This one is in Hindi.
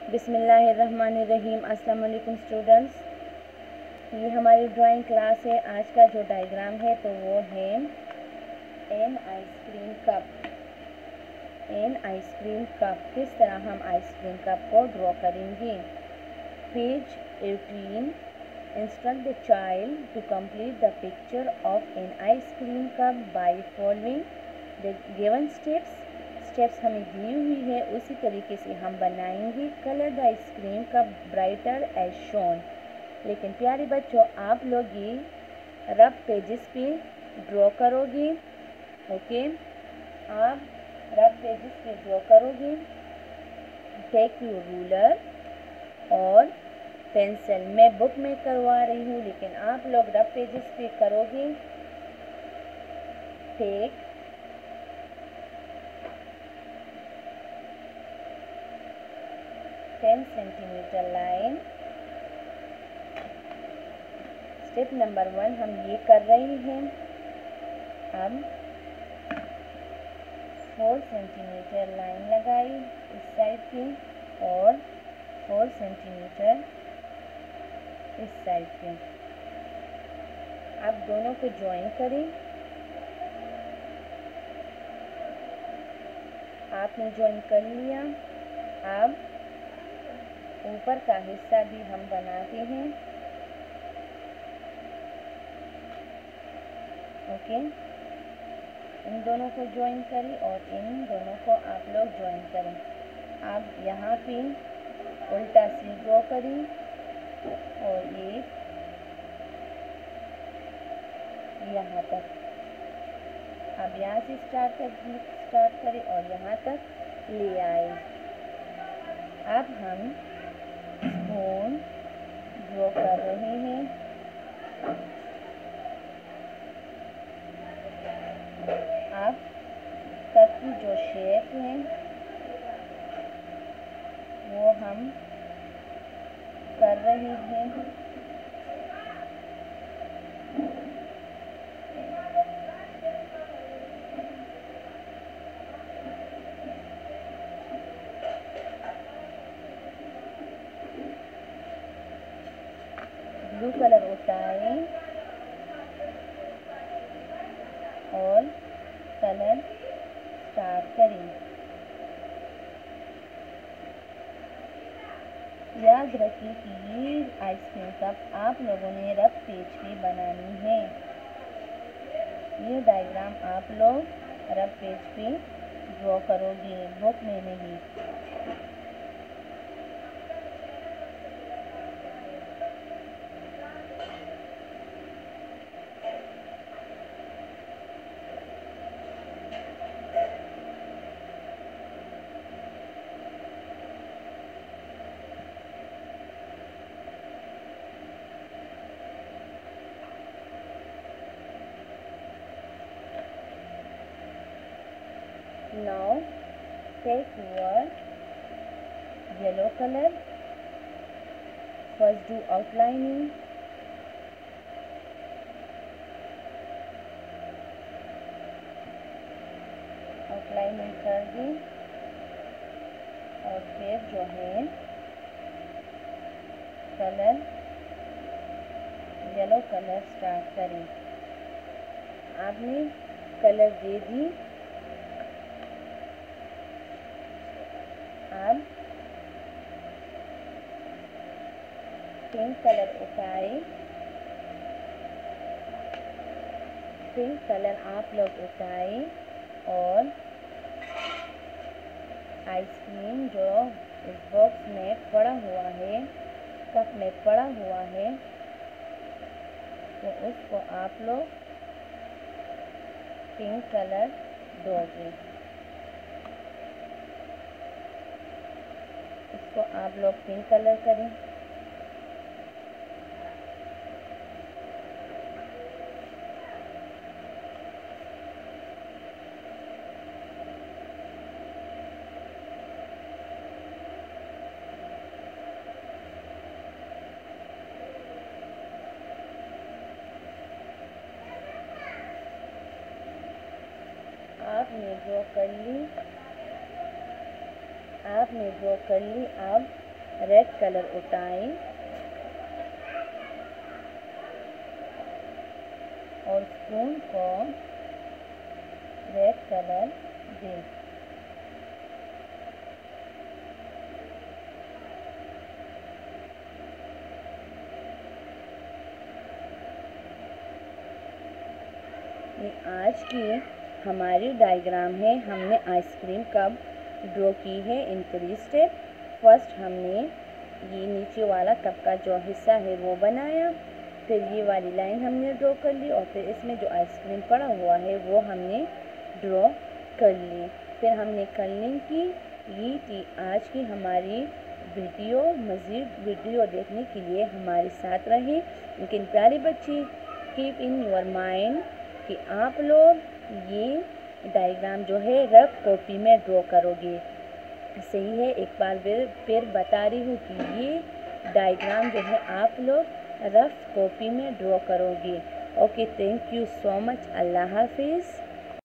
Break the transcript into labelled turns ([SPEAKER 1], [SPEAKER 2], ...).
[SPEAKER 1] बिस्मिल्लाहिर्रहमानिर्रहीम। अस्सलाम वालेकुम स्टूडेंट्स, ये हमारी ड्राइंग क्लास है। आज का जो डायग्राम है तो वो है an ice cream cup. An ice cream cup, किस तरह हम आइसक्रीम कप को ड्रॉ करेंगे। Page 18, instruct the child to complete the picture of an ice cream cup by following the given steps हमें दी हुई है, उसी तरीके से हम बनाएंगे। Colour the ice cream cup brighter as shown. लेकिन प्यारे बच्चों, आप लोग ये रफ पेजेस पे ड्रॉ करोगे। ओके, आप रफ पेजेस पे ड्रॉ करोगे। टेक योर रूलर और पेंसिल। मैं बुक में करवा रही हूँ, लेकिन आप लोग रफ पेजेस पे करोगे। Take 10 centimetre line. Step number 1 हम ये कर रहे हैं। अब 4 सेंटीमीटर लाइन लगाई इस साइड पे और 4 सेंटीमीटर इस साइड पे। अब दोनों को ज्वाइन करें। आपने ज्वाइन कर लिया। अब ऊपर का हिस्सा भी हम बनाते हैं। ओके, इन दोनों को ज्वाइन करें और इन दोनों को आप लोग ज्वाइन करें। अब यहाँ पे उल्टा सी ड्रॉ करें और ये यहाँ तक। अब यहाँ से स्टार्ट करें और यहाँ तक ले आए। अब हम स्पून ड्रॉ कर रहे हैं। अब कप की जो शेप है वो हम कर रहे हैं। ब्लू कलर उठाएं और कलर स्टार्ट करें। याद रखिए कि ये आइसक्रीम कप आप लोगों ने रफ पेज पे बनानी है। ये डायग्राम आप लोग रफ पेज पे ड्रॉ करोगे, बुक में नहीं। Now take your yellow color. First do outlining. Outlining कर दी और फिर जो है कलर येलो कलर स्टार्ट करें। आपने कलर दे दी। अब पिंक कलर उठाए। पिंक कलर आप लोग उठाए और आइसक्रीम जो इस बॉक्स में पड़ा हुआ है, कप में पड़ा हुआ है, तो उसको आप लोग पिंक कलर दोगे। इसको आप लोग पिंक कलर करें। आपने ड्रॉ कर ली। अब रेड कलर उठाए और स्पून को रेड कलर दे। ये आज की हमारी डायग्राम है। हमने आइसक्रीम कप ड्रॉ की है इन 3 स्टेप। फर्स्ट हमने ये नीचे वाला कप का जो हिस्सा है वो बनाया, फिर ये वाली लाइन हमने ड्रॉ कर ली और फिर इसमें जो आइसक्रीम पड़ा हुआ है वो हमने ड्रॉ कर ली। फिर हमने कलरिंग की। ये थी आज की हमारी वीडियो। मज़ीद वीडियो देखने के लिए हमारे साथ रहे। लेकिन प्यारे बच्चे, कीप इन योर माइंड कि आप लोग ये डायग्राम जो है रफ कॉपी में ड्रॉ करोगे। सही है, एक बार फिर बता रही हूँ कि ये डायग्राम जो है आप लोग रफ कॉपी में ड्रॉ करोगे। Okay, thank you so much. अल्लाह हाफिज़।